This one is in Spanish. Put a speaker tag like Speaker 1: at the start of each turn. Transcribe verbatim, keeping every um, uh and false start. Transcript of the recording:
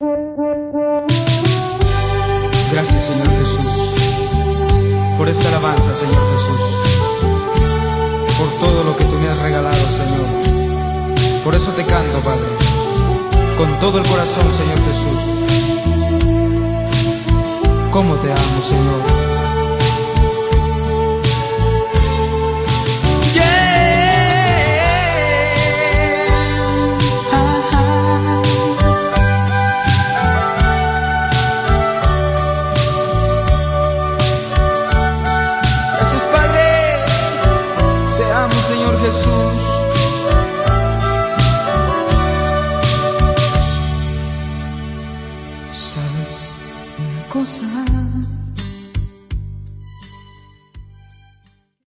Speaker 1: Gracias, Señor Jesús, por esta alabanza, Señor Jesús, por todo lo que tú me has regalado, Señor. Por eso te canto, Padre, con todo el corazón, Señor Jesús. Cómo te amo, Señor. Gracias, Padre, te amo, Señor Jesús.